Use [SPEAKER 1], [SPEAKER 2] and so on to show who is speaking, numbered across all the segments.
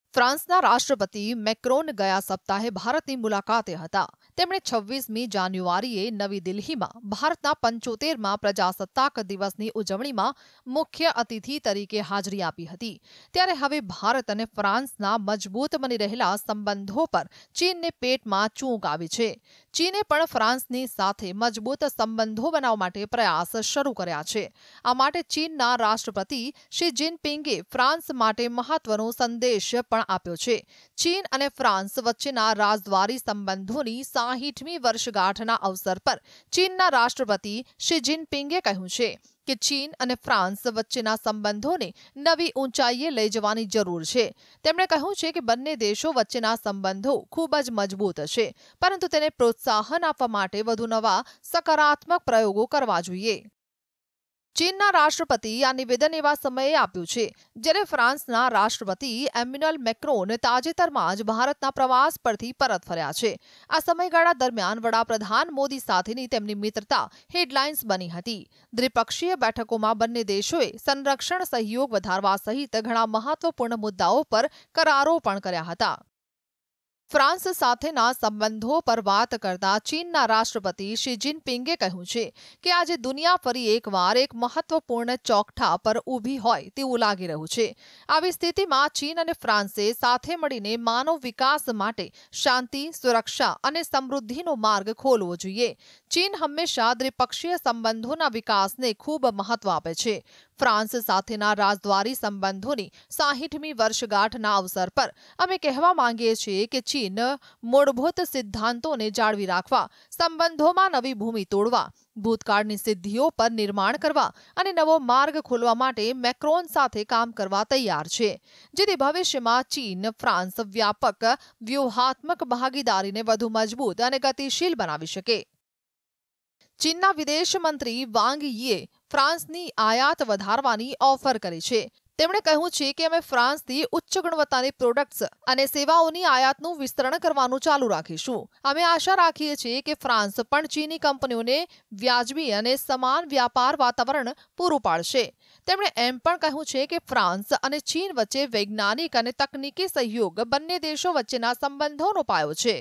[SPEAKER 1] ફ્રાન્સના રાષ્ટ્રપતિ મેક્રોન ગયા સપ્તાહે ભારતની મુલાકાતે હતા. તેમણે 26મી જાન્યુઆરીએ નવી દિલ્હીમાં ભારતના 75મા પ્રજાસત્તાક દિવસની ઉજવણીમાં મુખ્ય અતિથિ તરીકે હાજરી આપી હતી. ત્યારે હવે ભારત અને ફ્રાન્સના મજબૂત બની રહેલા સંબંધો પર ચીનને પેટમાં ચૂંક આવી છે. ચીને પણ ફ્રાન્સની સાથે મજબૂત સંબંધો બનાવવા માટે પ્રયાસ શરૂ કર્યા છે. આ માટે ચીનના રાષ્ટ્રપતિ શી જિનપિંગે ફ્રાન્સ માટે મહત્વનો સંદેશ પણ આપ્યો છે. ચીન અને ફ્રાન્સ વચ્ચેના રાજદ્વારી સંબંધોની 60મી વર્ષગાંઠના અવસર પર ચીનના રાષ્ટ્રપતિ શી જિનપિંગે કહ્યું છે કે ચીન અને ફ્રાન્સ વચ્ચેના સંબંધોને નવી ઊંચાઈએ લઈ જવાની જરૂર છે. તેમણે કહ્યું છે કે બંને દેશો વચ્ચેના સંબંધો ખૂબ જ મજબૂત છે, પરંતુ તેને પ્રોત્સાહન આપવા માટે વધુ નવા સકારાત્મક પ્રયોગો કરવા જોઈએ. ચીનના રાષ્ટ્રપતિ આ નિવેદન એવા સમયે આપ્યું છે જ્યારે ફ્રાન્સના રાષ્ટ્રપતિ એમ્યુઅલ મેક્રોન તાજેતરમાં જ ભારતના પ્રવાસ પરથી પરત ફર્યા છે. આ સમયગાળા દરમિયાન વડાપ્રધાન મોદી સાથેની તેમની મિત્રતા હેડલાઇન્સ બની હતી. દ્વિપક્ષીય બેઠકોમાં બંને દેશોએ સંરક્ષણ સહયોગ વધારવા સહિત ઘણા મહત્વપૂર્ણ મુદ્દાઓ પર કરારો પણ કર્યા હતા. ફ્રાન્સ સાથેના સંબંધો પર વાત કરતા ચીનના રાષ્ટ્રપતિ શી જિનપિંગે કહ્યું છે કે આજે દુનિયા ફરી એકવાર એક મહત્વપૂર્ણ ચોકઠા પર ઊભી હોય તેવું લાગી રહ્યું છે. આવી સ્થિતિમાં ચીન અને ફ્રાન્સે સાથે મળીને માનવ વિકાસ માટે શાંતિ, સુરક્ષા અને સમૃદ્ધિનો માર્ગ ખોલવો જોઈએ. ચીન હંમેશા દ્વિપક્ષીય સંબંધોના વિકાસને ખૂબ મહત્વ આપે છે. ફ્રાન્સ સાથેના રાજદ્વારી સંબંધોની 60મી વર્ષગાંઠના અવસર પર અમે કહેવા માંગીએ છીએ કે ચીન મૂળભૂત સિદ્ધાંતોને જાળવી રાખવા, સંબંધોમાં નવી ભૂમિ તોડવા, ભૂતકાળની સિદ્ધિઓ પર નિર્માણ કરવા અને નવો માર્ગ ખોલવા માટે મેક્રોન સાથે કામ કરવા તૈયાર છે, જેથી ભવિષ્યમાં ચીન ફ્રાન્સ વ્યાપક વ્યૂહાત્મક ભાગીદારીને વધુ મજબૂત અને ગતિશીલ બનાવી શકે. ચીનના વિદેશ મંત્રી વાંગ યીએ ફ્રાન્સની આયાત વધારવાની ઓફર કરી છે. તેમણે કહ્યું છે કે અમે ફ્રાન્સથી ઉચ્ચ ગુણવત્તાની પ્રોડક્ટ્સ અને સેવાઓની આયાતનું વિસ્તરણ કરવાનું ચાલુ રાખીશું. અમે આશા રાખીએ છીએ કે ફ્રાન્સ પણ ચીની કંપનીઓને વ્યાજબી અને સમાન વ્યાપાર વાતાવરણ પૂરું પાડશે. તેમણે એમ પણ કહ્યું છે કે ફ્રાન્સ અને ચીન વચ્ચે વૈજ્ઞાનિક અને તકનીકી સહયોગ બંને દેશો વચ્ચેના સંબંધોનો પાયો છે.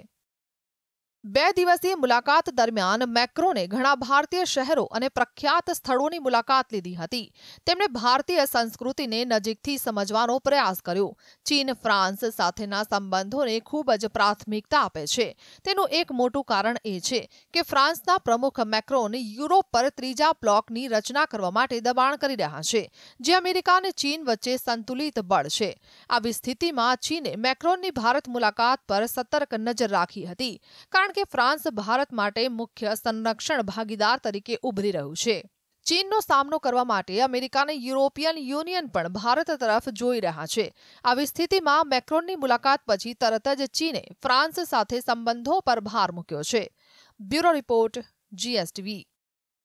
[SPEAKER 1] 2 દિવસીય મુલાકાત દરમિયાન મેક્રોને ઘણા ભારતીય શહેરો અને પ્રખ્યાત સ્થળોની મુલાકાત લીધી હતી. તેમણે ભારતીય સંસ્કૃતિને નજીકથી સમજવાનો પ્રયાસ કર્યો. ચીન ફ્રાન્સ સાથેના સંબંધોને ખૂબ જ પ્રાથમિકતા આપે છે. તેનું એક મોટું કારણ એ છે કે ફ્રાન્સના પ્રમુખ મેક્રોન યુરોપ પર ત્રીજા બ્લોકની રચના કરવા માટે દબાણ કરી રહ્યા છે, જે અમેરિકા અને ચીન વચ્ચે સંતુલિત બળ છે. આવી સ્થિતિમાં ચીને મેક્રોનની ભારત મુલાકાત પર સતર્ક નજર રાખી હતી, કારણ કે ફ્રાન્સ ભારત માટે મુખ્ય સંરક્ષણ ભાગીદાર તરીકે ઉભરી રહ્યું છે. ચીનનો સામનો કરવા માટે અમેરિકા અને યુરોપિયન યુનિયન પણ ભારત તરફ જોઈ રહ્યા છે. આવી સ્થિતિમાં મેક્રોનની મુલાકાત પછી તરત જ ચીને ફ્રાન્સ સાથે સંબંધો પર ભાર મૂક્યો છે. Bureau report, GSTV.